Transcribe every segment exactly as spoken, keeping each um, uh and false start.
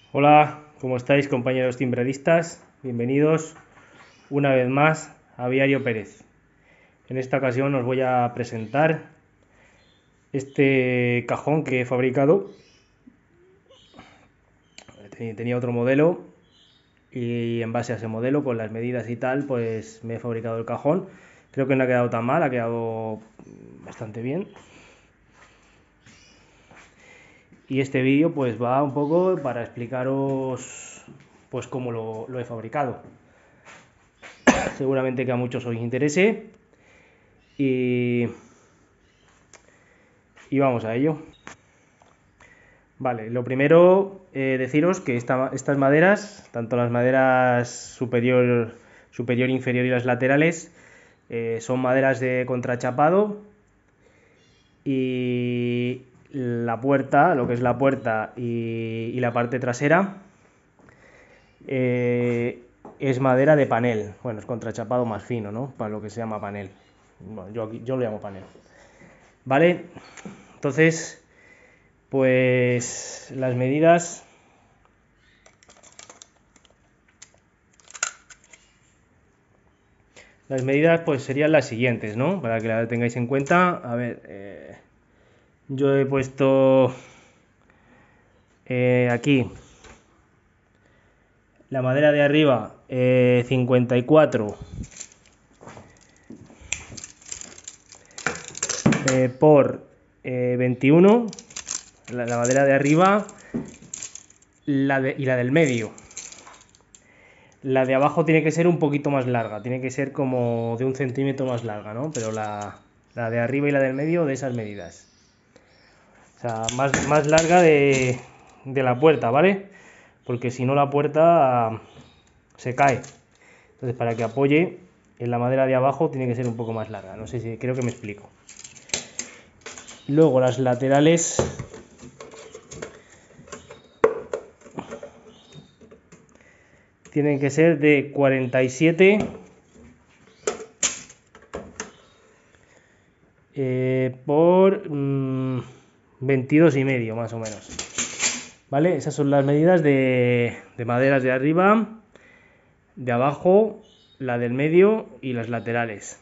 Hola, ¿cómo estáis, compañeros timbradistas? Bienvenidos una vez más a Viario Pérez. En esta ocasión os voy a presentar este cajón que he fabricado. Tenía otro modelo y en base a ese modelo, con las medidas y tal, pues me he fabricado el cajón. Creo que no ha quedado tan mal, ha quedado bastante bien. Y este vídeo pues va un poco para explicaros pues cómo lo, lo he fabricado. Seguramente que a muchos os interese y, y vamos a ello. Vale, lo primero eh, deciros que esta, estas maderas, tanto las maderas superior, superior, inferior y las laterales, eh, son maderas de contrachapado, y la puerta, lo que es la puerta y, y la parte trasera, eh, es madera de panel. Bueno, es contrachapado más fino, ¿no? Para lo que se llama panel. Bueno, yo, yo lo llamo panel. Vale, entonces, pues las medidas. Las medidas pues serían las siguientes, ¿no? Para que las tengáis en cuenta. A ver, eh, yo he puesto eh, aquí la madera de arriba, eh, cincuenta y cuatro eh, por eh, veintiuno, la, la madera de arriba, la de, y la del medio. La de abajo tiene que ser un poquito más larga, tiene que ser como de un centímetro más larga, ¿no? Pero la, la de arriba y la del medio, de esas medidas. O sea, más, más larga de, de la puerta, ¿vale? Porque si no la puerta se cae. Entonces, para que apoye en la madera de abajo tiene que ser un poco más larga. No sé si creo que me explico. Luego las laterales tienen que ser de cuarenta y siete eh, por mmm, veintidós y medio más o menos. ¿Vale? Esas son las medidas de, de maderas de arriba, de abajo, la del medio y las laterales.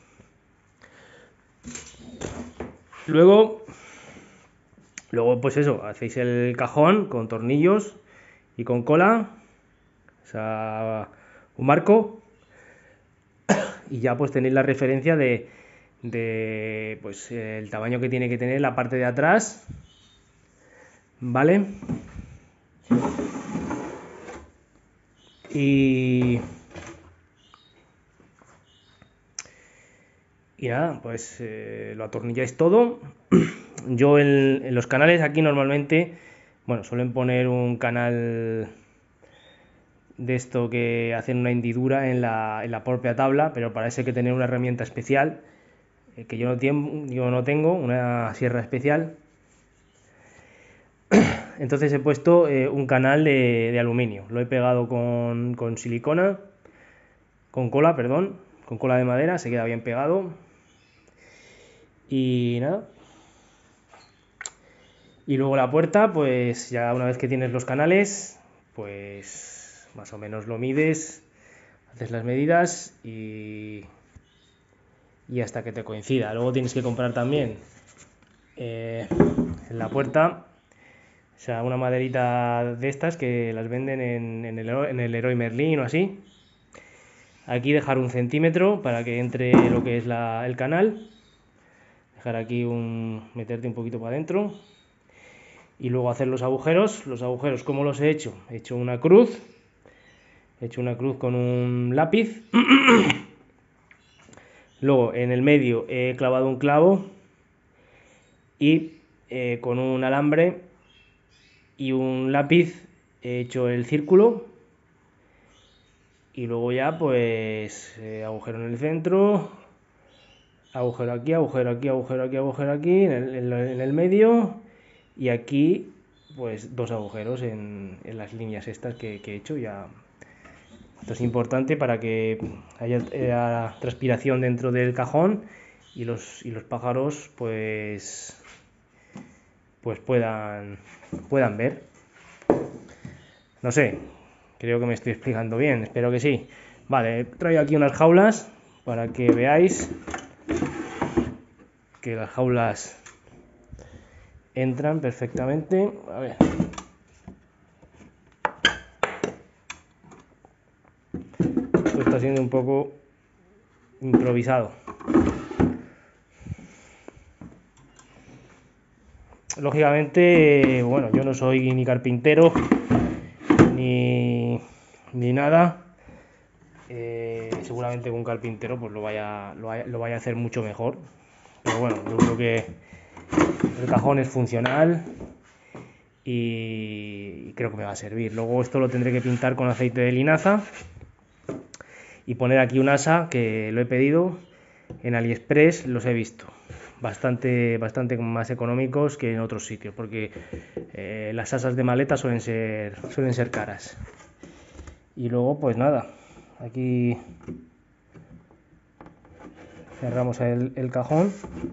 Luego, luego pues eso, hacéis el cajón con tornillos y con cola, o sea, un marco, y ya pues tenéis la referencia de, de pues el tamaño que tiene que tener la parte de atrás, ¿vale? Y y nada, pues eh, lo atornilláis todo. Yo en, en los canales aquí normalmente, bueno, suelen poner un canal de esto que hacen una hendidura en la, en la propia tabla, pero para eso hay que tener una herramienta especial, eh, que yo no, yo no tengo, una sierra especial. Entonces he puesto eh, un canal de, de aluminio, lo he pegado con, con silicona, con cola, perdón, con cola de madera, se queda bien pegado. Y nada. Y luego la puerta, pues ya una vez que tienes los canales, pues más o menos lo mides, haces las medidas y, y hasta que te coincida. Luego tienes que comprar también eh, en la puerta, o sea, una maderita de estas que las venden en, en, el, en el Leroy Merlin o así. Aquí dejar un centímetro para que entre lo que es la, el canal. Dejar aquí un, meterte un poquito para adentro. Y luego hacer los agujeros. Los agujeros, ¿cómo los he hecho? He hecho una cruz. He hecho una cruz con un lápiz. Luego en el medio he clavado un clavo. Y eh, con un alambre y un lápiz he hecho el círculo. Y luego ya pues eh, agujero en el centro. Agujero aquí, agujero aquí, agujero aquí, agujero aquí. En el, en en el medio. Y aquí pues dos agujeros en, en las líneas estas que, que he hecho ya. Esto es importante para que haya, haya transpiración dentro del cajón y los, y los pájaros pues, pues puedan, puedan ver. No sé, creo que me estoy explicando bien, espero que sí. Vale, traigo aquí unas jaulas para que veáis que las jaulas entran perfectamente. A ver. Esto está siendo un poco improvisado. Lógicamente, bueno, yo no soy ni carpintero ni, ni nada. Eh, seguramente un carpintero pues lo vaya, lo vaya, lo vaya a hacer mucho mejor. Pero bueno, yo creo que el cajón es funcional y creo que me va a servir. Luego esto lo tendré que pintar con aceite de linaza y poner aquí un asa que lo he pedido en AliExpress, los he visto bastante, bastante más económicos que en otros sitios, porque eh, las asas de maleta suelen ser, suelen ser caras. Y luego pues nada, aquí cerramos el, el cajón.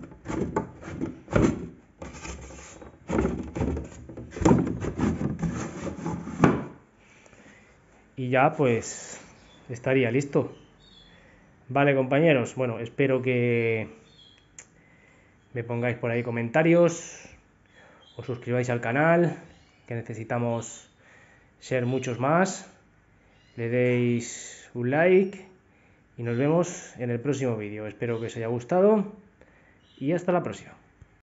Y ya pues estaría listo. Vale, compañeros, bueno, espero que me pongáis por ahí comentarios, os suscribáis al canal, que necesitamos ser muchos más, le deis un like y nos vemos en el próximo vídeo. Espero que os haya gustado y hasta la próxima.